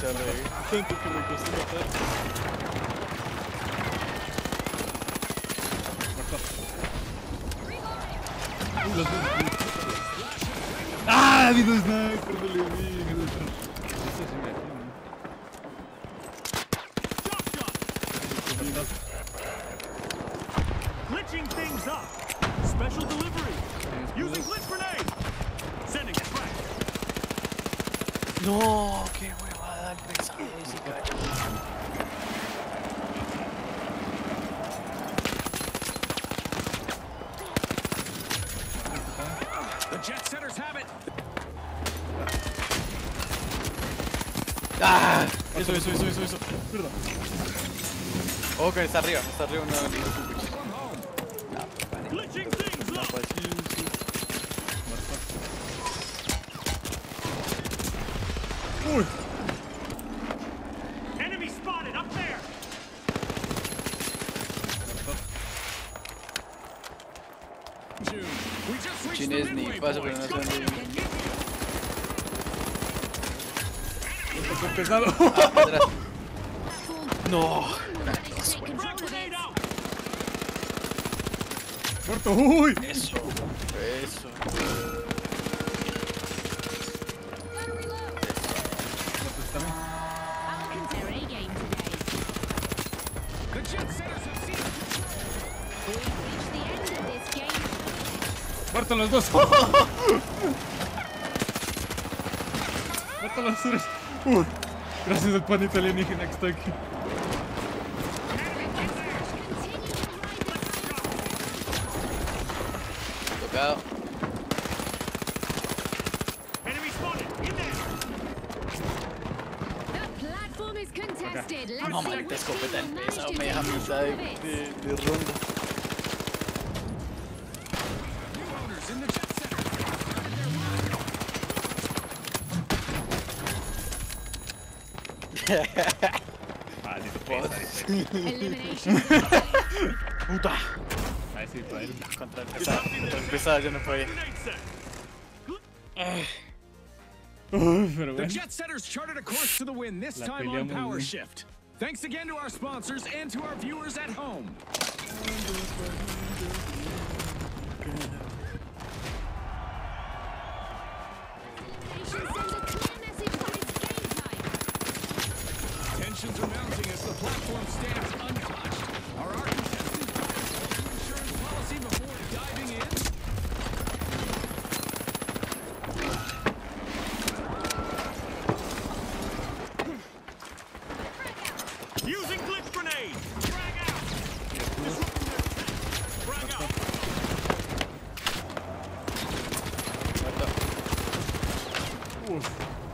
sea, tanto que me costó matar. ¡Ah! Ha habido sniper, no le vi. Eso sí me Glitching things up. Special delivery. Using glitch grenade. Sending it back. No, qué huevada, el pesado ese cacho. The jet setters have it. ¡Ah! Eso. Perdón. Oh, que está arriba una Glitching things up. Uy. Enemy spotted up there. We just reached the Chinés ni midway paso, point. pero no sé dónde. Esto fue pesado. Atrás. No. Frag grenade out. Muerto. Uy. Eso. The jet setters have seen Muerto los dos. Muerto los tres. Uy. Gracias al panito alienígena que está aquí. Tocado. enemy spotted. In there. No, maldita escopeta en pesado, me deja mitad de ronda. Owners in the jet setter. Maldito Puta. Ahí sí, para él. Contra el pesado yo no podía. Grenade set. Uy, pero The bueno. jet setters charted a course to the win, this La time on peleamos Power bien. Shift. Thanks again to our sponsors and to our viewers at home. Tensions are mounting as the platform stands untouched. Are our contestants following insurance policy before diving in? Using glitch grenade! Frag out! Frag out! Uf.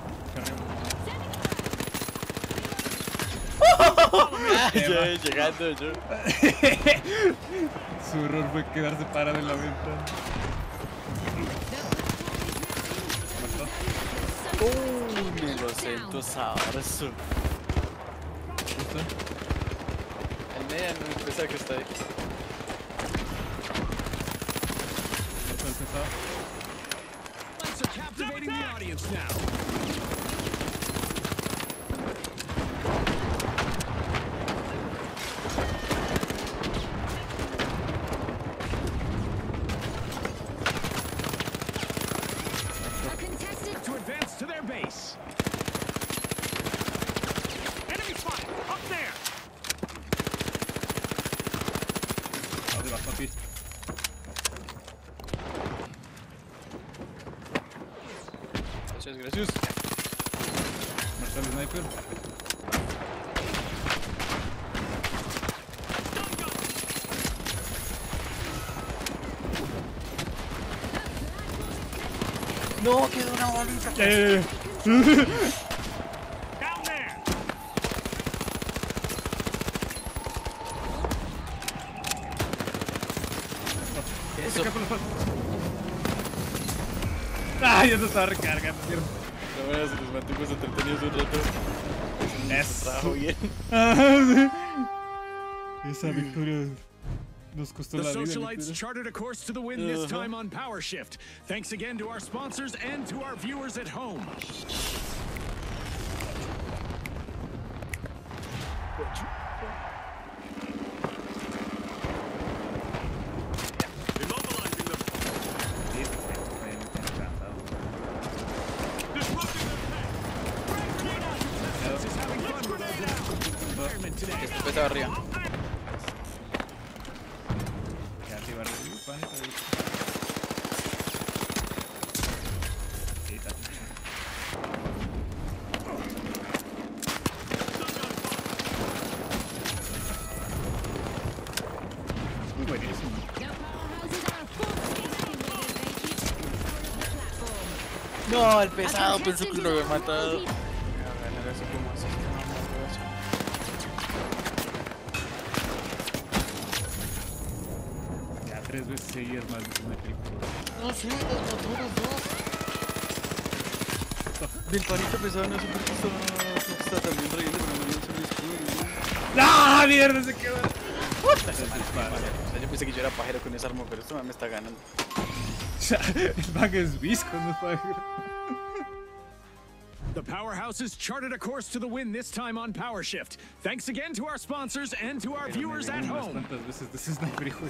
Ya llegando yo. Su error fue quedarse parado en la ventana. Me lo siento sabroso. ¿Listo? El media no empieza que está ahí. Muerto el pesado. Lights are captivating the audience now. To advance to their base. Enemy spotted! Up there! ¿Dónde vas, papi? Gracias. Muerto el sniper. No, quedó una bolita. Down there! Eso. ¡Ay! Ya se estaba recargando, mierda. La verdad, si nos mantuvimos entretenidos un rato. Eso. Trabajo bien. Esa victoria nos costó The la vida. socialites literal. charted a course to the win this time on Power Shift. Thanks again to our sponsors and to our viewers at home. Immobilizing them. Sí, está bien cansado. Disrupting their path. This is having fun with our environment today. Este pesado arriba. Ya te iba a revivir, pánico. Sí, está bien. Muy buenísimo. The powerhouses are a force to be reckoned with as they keep control of the platform. No, el pesado A pensó que contestant lo había is matado. on Voy a ganar así como así. Ya 3 veces seguidas más de una película. No, sí, los mató los dos. Del panito pesado no sé por qué está también reyendo, pero no se me escudo. ¡Ah, mierda! Se quedó. O sea, yo pensé que yo era pajero con esa arma, pero esto me está ganando. El bug es visco, no es pajero. The powerhouses charted a course to the win this time on Power Shift. Thanks again to our sponsors and to our viewers at home. ¿Cuántas veces de ese sniper, hijo de...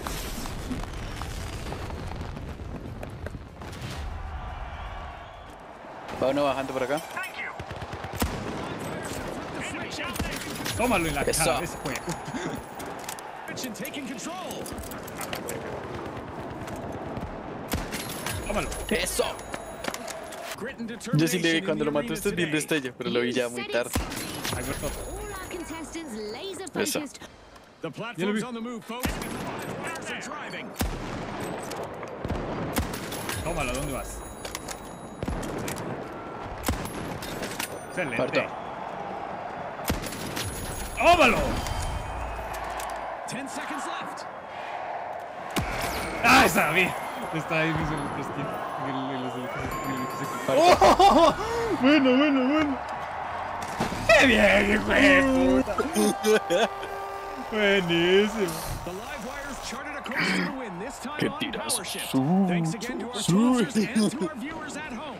Va uno bajando por acá. Tómalo en la Eso. cabeza, juego. And taking control. Tómalo. ¡Eso! Grit and Yo sí determination le vi in cuando the lo mató arena usted bien today. destello, pero lo vi ya muy tarde. Ahí va todo. All our contestants laser Eso. focused. The platform's on the move, folks. Players are driving. Tómalo, ¿dónde vas? Excelente. Muerto. ¡Tómalo! 10 seconds left. ¡Ah, está bien! Está ahí mismo en el prestín. En los edificios. Muerto. ¡Oh! Bueno. ¡Qué bien, hijo de puta! Buenísimo. The live wires charted a course to the win this time Qué on tirazo. Power Shift. Su- Thanks again to our su- sponsors and to our viewers at home.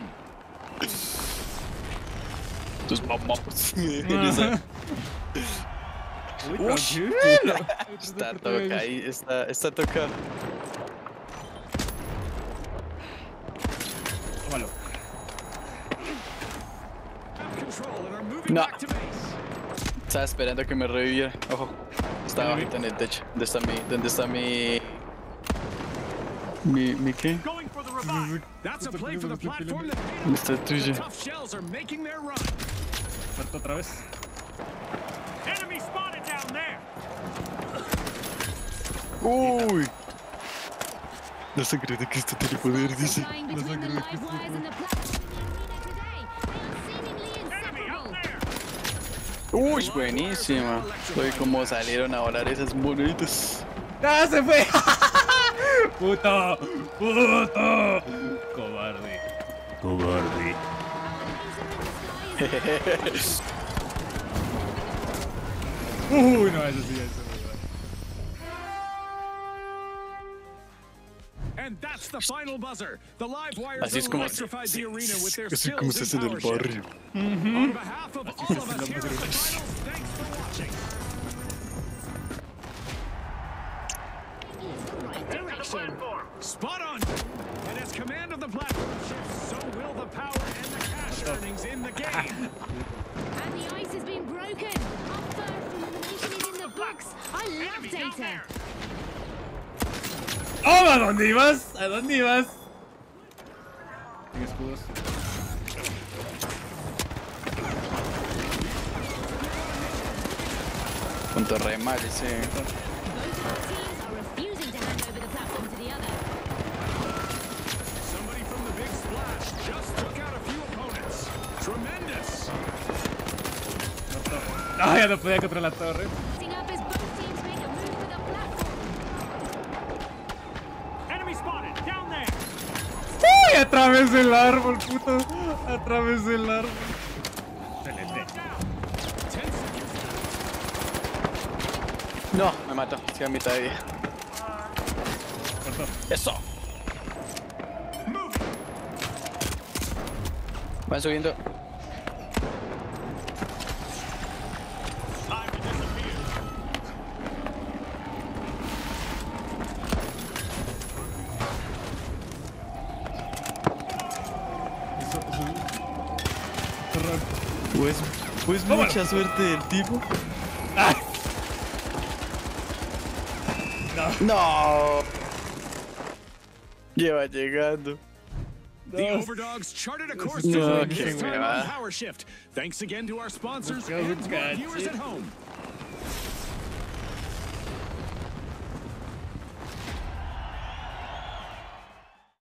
Tus mamás. Uy, Ush. tranquilo. Está toca ahí, está tocado. Tómalo. Have control and are moving No. back to base. Estaba esperando que me reviviera. Ojo. Estaba bajito en el techo. ¿Dónde está mi qué? Going for the revive. That's a play for the platform that paid off. Está The tuyo. tough shells are making their run. Muerto otra vez. Enemy spotted down there. Uy. No se cree que esto tiene poder, dice. Flying between the live wires and the platform in the arena today. They are seemingly Enemy out inseparable. there. Uy, buenísima. Oye, cómo salieron a volar esas monitas. ¡Ah, se fue! ¡Puto! ¡Cobarde! ¡Cobarde! Uy, no, eso sí, eso. And that's the final buzzer. The live wires Así es como electrified the arena with their así como se skills hace en and el power barrio. shift. On behalf of all of us here at the finals, thanks for watching. Right direction. Spot on. And as command of the platform shifts, so will the power and the cash earnings in the game. And the ice has been broken. Our first elimination is in the books. I love data. ¡Oh! ¿A dónde ibas? ¿A dónde ibas? Sin escudos. Punto re mal ese. Both our teams are refusing to hand over the platform to the other. Somebody from the big splash just took out a few opponents. Tremendous. ¡Ah, ya no podía contra la torre! Setting up as both teams make a move for the platform. Enemy spotted. Down there. ¡Uy! A través del árbol, puto. A través del árbol. Excelente. 10 seconds. No, me mató. Estoy a mitad de vida. Cortó. Eso. Van subiendo. Time to disappear. Pues mucha suerte del tipo. ¡Ah! No. Lleva llegando. The Overdogs charted a course No, to win qué this time hueva. on Power Shift. Thanks again to our sponsors Let's go, and to our guys. viewers at home.